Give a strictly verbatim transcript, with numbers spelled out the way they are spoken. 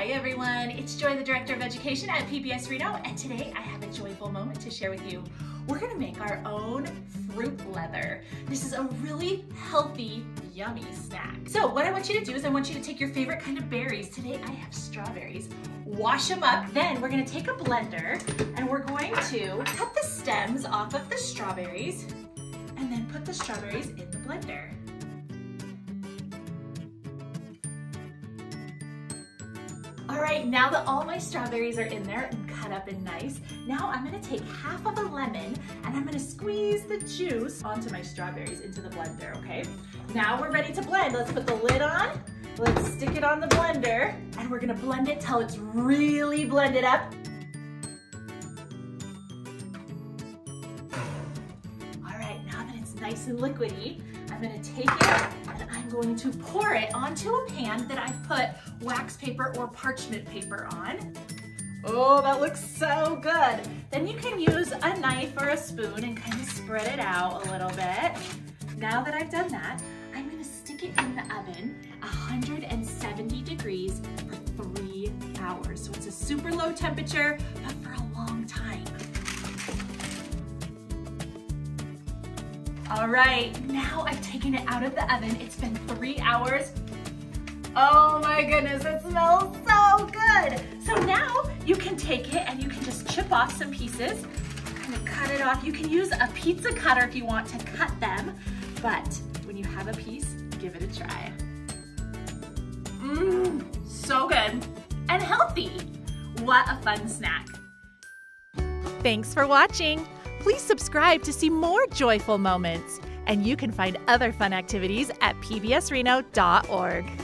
Hi everyone, it's Joy, the Director of Education at P B S Reno, and today I have a joyful moment to share with you. We're gonna make our own fruit leather. This is a really healthy, yummy snack. So what I want you to do is I want you to take your favorite kind of berries. Today I have strawberries. Wash them up, then we're gonna take a blender and we're going to cut the stems off of the strawberries and then put the strawberries in the blender. All right, now that all my strawberries are in there and cut up and nice, now I'm gonna take half of a lemon and I'm gonna squeeze the juice onto my strawberries into the blender, okay? Now we're ready to blend. Let's put the lid on, let's stick it on the blender, and we're gonna blend it till it's really blended up. All right, now that it's nice and liquidy, I'm gonna take it and I'm going to pour it onto a pan that I've put wax paper or parchment paper on. Oh, that looks so good. Then you can use a knife or a spoon and kind of spread it out a little bit. Now that I've done that, I'm gonna stick it in the oven, one hundred seventy degrees for three hours. So it's a super low temperature, but for a long time. All right, now I've taken it out of the oven. It's been three hours. Oh my goodness, it smells so good. So now you can take it and you can just chip off some pieces, kind of cut it off. You can use a pizza cutter if you want to cut them, but when you have a piece, give it a try. Mmm, so good and healthy. What a fun snack. Thanks for watching. Please subscribe to see more joyful moments, and you can find other fun activities at p b s reno dot org.